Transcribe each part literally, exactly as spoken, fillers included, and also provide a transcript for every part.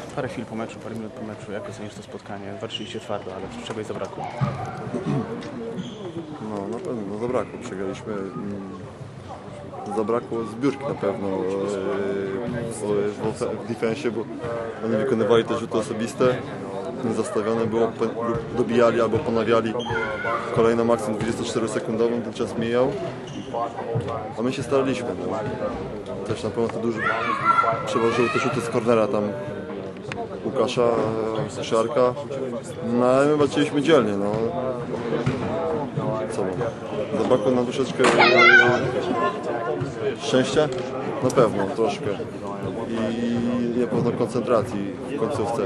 Parę chwil po meczu, parę minut po meczu, jak ocenisz to spotkanie? Walczyliście twardo, ale czegoś zabrakło. No na pewno, no zabrakło, przegraliśmy. Zabrakło zbiórki na pewno w, w defensie, bo oni wykonywali te rzuty osobiste, zastawione było, dobijali albo ponawiali kolejną akcją dwudziestoczterosekundową, ten czas mijał, a my się staraliśmy. No. Też na pewno to dużo przeważyły te rzuty z kornera tam Łukasza, Szarka, no ale my walczyliśmy dzielnie. No. Co mam? Zabrakło nam troszeczkę szczęścia? Na pewno, troszkę. I na pewno koncentracji w końcówce.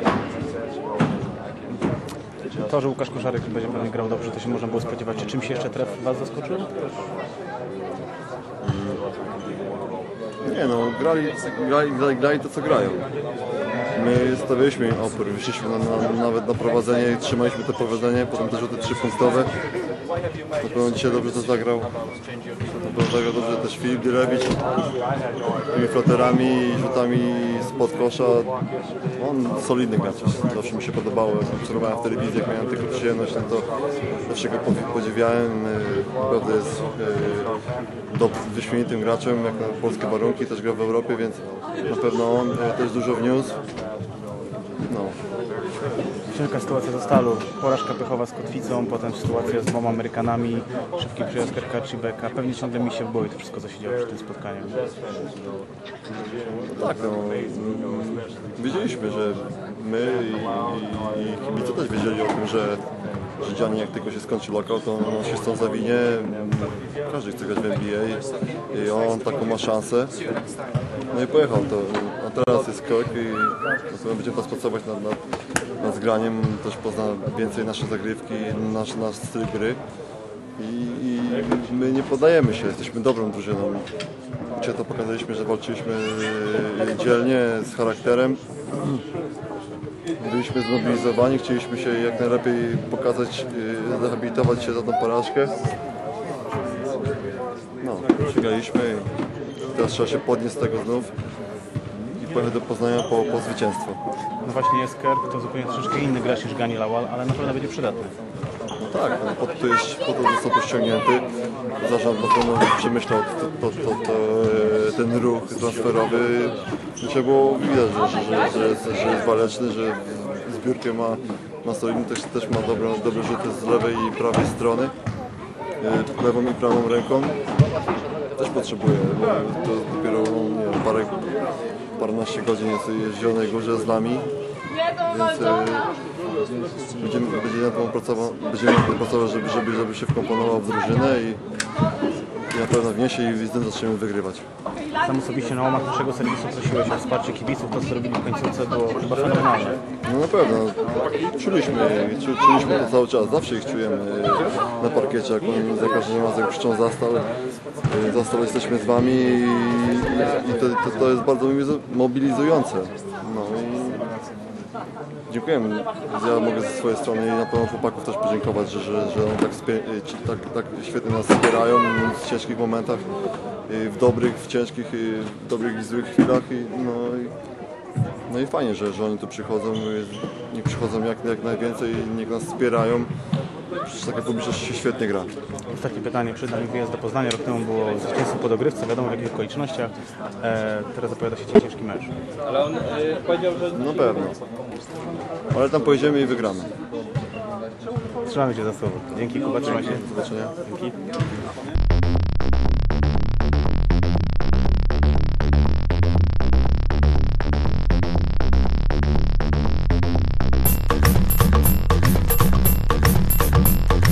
To, że Łukasz Koszarek będzie pewnie grał dobrze, to się można było spodziewać. Czy czymś jeszcze tref Was zaskoczył? Nie no, grali, grali, grali, grali to co grają. My stawialiśmy im opór, wyszliśmy na, na, nawet na prowadzenie i trzymaliśmy to prowadzenie, potem te rzuty trzypunktowe. Na pewno dzisiaj dobrze to zagrał. Na pewno zagrał dobrze też Filip Dyrewicz tymi floterami i rzutami spod kosza. On solidny gracz. Zawsze mi się podobało, jak obserwowałem w telewizji, jak miałem tylko przyjemność, no to zawsze go podziwiałem. Naprawdę jest wyśmienitym graczem, jak na polskie warunki, też gra w Europie, więc na pewno on też dużo wniósł. No. Ciężka sytuacja ze Stalu, porażka pechowa z Kotwicą, potem sytuacja z dwoma Amerykanami, szybki przyjazd Kerkacz i Beka. Pewnie ciągle mi się boi to wszystko, co się działo przy tym spotkaniu. No tak, no, wiedzieliśmy, że my i, i kibice też wiedzieli o tym, że że Gianni, jak tylko się skończy lokal, to on się stąd zawinie. Każdy chce grać w N B A i on taką ma szansę. No i pojechał to. A teraz jest Kirk i będziemy teraz pracować nad, nad, nad zgraniem, też pozna więcej nasze zagrywki, nasz, nasz styl gry. I, I my nie poddajemy się, jesteśmy dobrą drużyną. Dzisiaj to pokazaliśmy, że walczyliśmy dzielnie, z charakterem. Byliśmy zmobilizowani, chcieliśmy się jak najlepiej pokazać, zrehabilitować się za tą porażkę. No, przegraliśmy i teraz trzeba się podnieść z tego znów i pojechać do Poznania po, po zwycięstwo. No właśnie jest Kerk, to zupełnie troszeczkę inny gracz niż Gani Lawal, ale na pewno będzie przydatny. No tak, no, po, to jest, po to został tu ściągnięty. Zarząd na pewno przemyślał to, to, to, to, ten ruch transferowy. Trzeba było widać, że, że, że, jest, że jest waleczny, że zbiórkę ma, ma solidny, też, też ma dobre, dobre rzuty z lewej i prawej strony. Lewą i prawą ręką. Też potrzebuje, bo to dopiero nie wiem, parę, paręnaście godzin jest w Zielonej Górze z nami. Więc e, będziemy, będziemy nad tym pracować, będziemy nad tym pracować żeby, żeby, żeby się wkomponował w drużynę i, i na pewno wniesie i z tym zaczniemy wygrywać. Sam osobiście na łamach naszego serwisu prosiłeś o wsparcie kibiców, to co robili w końcówce było chyba fenomenalne. No na pewno, czuliśmy, czuliśmy to cały czas, zawsze ich czujemy na parkiecie, jak oni za każdym razem krzyczą Zastal, Zastal jesteśmy z wami i, i to, to, to jest bardzo mobilizujące. No i dziękujemy. Ja mogę ze swojej strony i na pewno chłopaków też podziękować, że, że, że oni tak, tak, tak świetnie nas wspierają w ciężkich momentach, w dobrych, w ciężkich, w dobrych i złych chwilach. I, no, i, no i fajnie, że, że oni tu przychodzą, niech przychodzą jak, jak najwięcej i niech nas wspierają. Przecież taka publiczność się świetnie gra. Ostatnie pytanie. Przed nami wyjazd do Poznania. Rok temu było zwycięstwo po dogrywce, wiadomo w jakich okolicznościach. E, teraz zapowiada się ciężki mecz. Ale on y, powiedział, że... No pewno. Ale tam pojedziemy i wygramy. Trzymamy Cię za słowo. Dzięki Kuba, trzymaj się. Do zobaczenia. Dzięki.